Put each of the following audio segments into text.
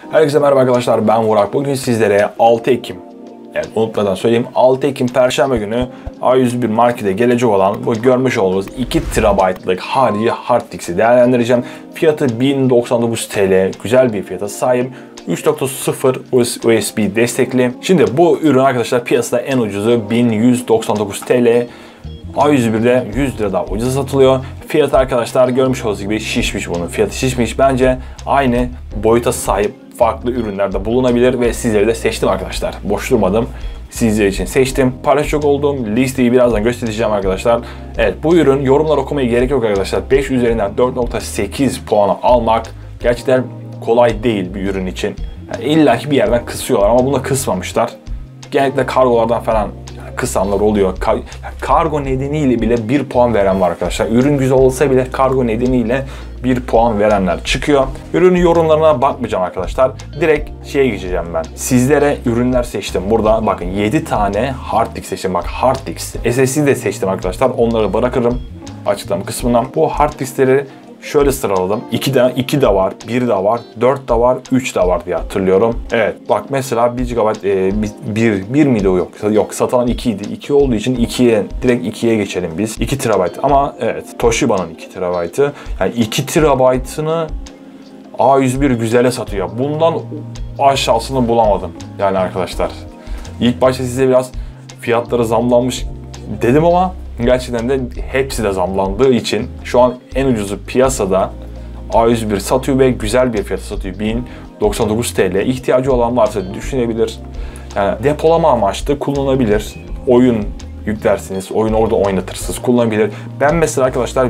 Herkese merhaba arkadaşlar, ben Burak. Bugün sizlere 6 Ekim, evet unutmadan söyleyeyim, 6 Ekim Perşembe günü A101 Market'e gelecek olan bu görmüş olduğunuz 2 TB'lık harici hard disk'i değerlendireceğim. Fiyatı 1099 TL, güzel bir fiyata sahip. 3.0 USB destekli. Şimdi bu ürün arkadaşlar piyasada en ucuzu 1199 TL. A101'de 100 lira daha ucuza satılıyor. Fiyatı arkadaşlar görmüş olduğunuz gibi şişmiş bunun. Fiyatı şişmiş. Bence aynı boyuta sahip farklı ürünlerde bulunabilir ve sizleri de seçtim arkadaşlar. Boş durmadım. Sizler için seçtim. Paylaşacak olduğum listeyi birazdan göstereceğim arkadaşlar. Evet, bu ürün yorumlar okumaya gerek yok arkadaşlar. 5 üzerinden 4.8 puanı almak gerçekten kolay değil bir ürün için. Yani illaki bir yerden kısıyorlar ama bunu kısmamışlar. Genellikle kargolardan falan kısanlar oluyor. Kargo nedeniyle bile 1 puan veren var arkadaşlar. Ürün güzel olsa bile kargo nedeniyle 1 puan verenler çıkıyor. Ürünün yorumlarına bakmayacağım arkadaşlar. Direkt şeye geçeceğim ben. Sizlere ürünler seçtim. Burada bakın 7 tane hard disk seçtim. Bak hard disk. SSD de seçtim arkadaşlar. Onları bırakırım açıklama kısmından. Bu hard diskleri şöyle sıraladım. 2 de var, 1 de var, 4 de var, 3 de var diye hatırlıyorum. Evet bak mesela 1 GB 1 miydi o yok satılan 2 idi. 2 olduğu için direkt 2'ye geçelim biz. 2 TB ama evet Toshiba'nın 2 TB'ı. Yani 2 TB'ını A101 güzele satıyor. Bundan aşağısını bulamadım yani arkadaşlar. İlk başta size biraz fiyatları zamlanmış dedim ama gerçekten de hepsi de zamlandığı için şu an en ucuzu piyasada A101 satıyor ve güzel bir fiyata satıyor. 1099 TL. İhtiyacı olan varsa düşünebilir. Yani depolama amaçlı kullanılabilir. Oyun yüklersiniz, oyun orada oynatırsınız, kullanabilir. Ben mesela arkadaşlar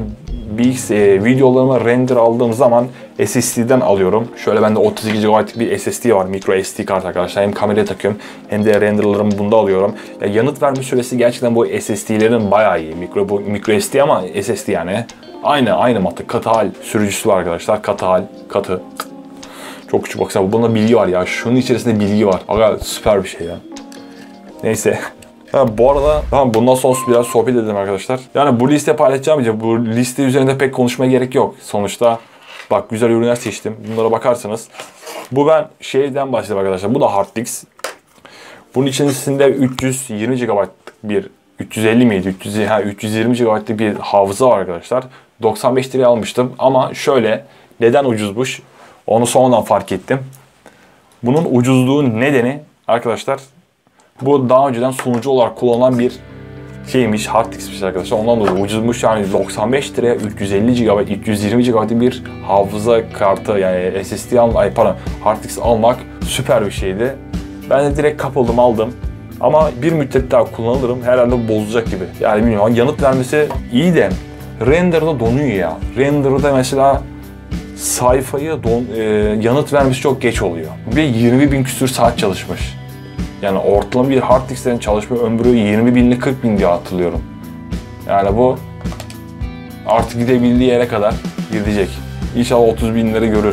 videolarıma render aldığım zaman SSD'den alıyorum. Şöyle bende 32 GB bir SSD var, micro SD kart arkadaşlar. Hem kameraya takıyorum hem de renderlarımı bunda alıyorum. Ya yanıt verme süresi gerçekten bu SSD'lerin bayağı iyi. Micro SD ama SSD yani. Aynı mantık. Katı hal sürücüsü var arkadaşlar. Katı. Çok küçük baksana. Bunda bilgi var ya. Şunun içerisinde bilgi var. Aga süper bir şey ya. Neyse. Bu arada tamam, bundan sonra biraz sohbet edelim arkadaşlar. Yani bu liste paylaşacağım için bu liste üzerinde pek konuşmaya gerek yok. Sonuçta bak güzel ürünler seçtim. Bunlara bakarsanız. Bu ben şeyden başladım arkadaşlar. Bu da hard disk. Bunun içerisinde 320 GB'lık bir 350 miydi? 320 GB'lık bir hafıza var arkadaşlar. 95 liraya almıştım ama şöyle neden ucuzmuş? Onu sonradan fark ettim. Bunun ucuzluğun nedeni arkadaşlar bu daha önceden sunucu olarak kullanılan bir şeymiş, hard diskmiş arkadaşlar. Ondan dolayı ucuzmuş yani 95 liraya 350 GB, 320 GB bir hafıza kartı yani SSD hard disk almak süper bir şeydi. Ben de direkt kapıldım aldım. Ama bir müddet daha kullanırım herhalde bozacak gibi. Yani bilmiyorum yanıt vermesi iyi de render'da donuyor ya. Render'da mesela sayfayı yanıt vermesi çok geç oluyor. Ve 20.000 küsur saat çalışmış. Yani ortalama bir hard disklerin çalışma ömrü 20.000 ile 40.000 diye hatırlıyorum. Yani bu artık gidebildiği yere kadar gidecek. İnşallah 30.000 lira görür.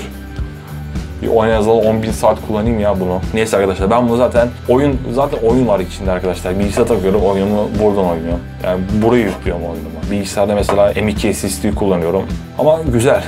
Bir en azından 10.000 saat kullanayım ya bunu. Neyse arkadaşlar ben bunu zaten oyun var içinde arkadaşlar. Bilgisayara takıyorum, oyunumu buradan oynuyorum. Yani burayı yüklüyorum oyunumu. Bilgisayarda mesela M.2 SSD kullanıyorum. Ama güzel.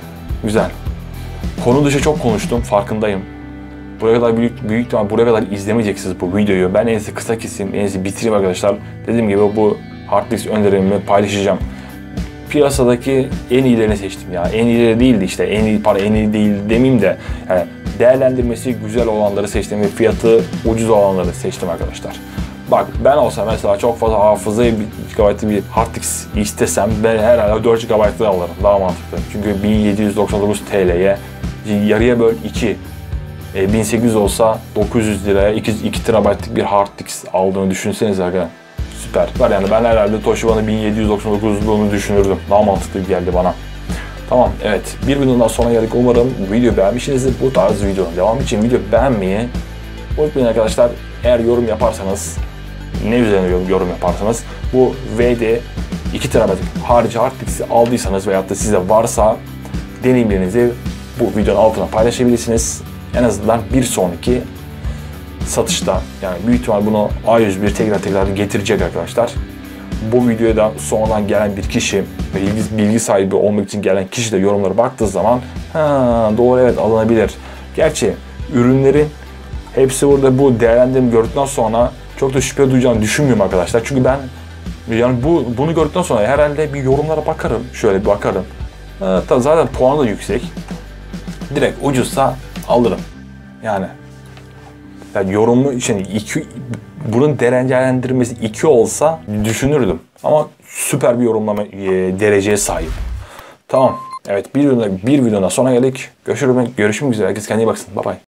Konu dışı çok konuştum, farkındayım. Buraya kadar büyük ihtimal buraya kadar izlemeyeceksiniz bu videoyu. Ben en iyisi kısa keseyim, en iyisi bitireyim arkadaşlar. Dediğim gibi bu hard disk önerilerimi paylaşacağım. Piyasadaki en iyilerini seçtim ya. En iyileri değildi işte. En iyi değil demeyeyim de. Yani değerlendirmesi güzel olanları seçtim ve fiyatı ucuz olanları seçtim arkadaşlar. Bak ben olsam mesela çok fazla hafızayı bir hard disk istesem ben herhalde 4 GB'lık alırım. Daha mantıklı. Çünkü 1799 TL'ye yarıya böl 2. 1800 olsa 900 liraya 2 TB'lık bir hard disk aldığını düşünsenize arkadaşlar. Süper. Var yani ben herhalde Toshiba'nın 1799'luğunu düşünürdüm. Daha mantıklı geldi bana. Tamam evet. Bir videodan sonra geldik. Umarım videoyu beğenmişsinizdir. Bu tarz videonun devamı için video beğenmeyi unutmayın arkadaşlar. Eğer yorum yaparsanız ne üzerine yorum yaparsanız bu VD 2 TB'lık harici hard disk'i aldıysanız veyahut da size varsa deneyimlerinizi bu videonun altına paylaşabilirsiniz. En azından bir sonraki satışta yani büyük ihtimal bunu A101 tekrar getirecek arkadaşlar. Bu videoya da sonradan gelen bir kişi ve bilgi sahibi olmak için gelen kişi de yorumlara baktığı zaman doğru evet alınabilir. Gerçi ürünlerin hepsi burada bu değerlendirme gördükten sonra çok da şüphe duyacağını düşünmüyorum arkadaşlar. Çünkü ben yani bunu gördükten sonra herhalde bir yorumlara bakarım. Şöyle bir bakarım. Tabii zaten puanı da yüksek. Direkt ucuzsa alırım. Yani yorumu için bunun değerlendirmesi 2 olsa düşünürdüm. Ama süper bir yorumlama dereceye sahip. Tamam. Evet bir videoda sonra geldik. Görüşmek üzere. Herkes kendine iyi baksın. Bye bye.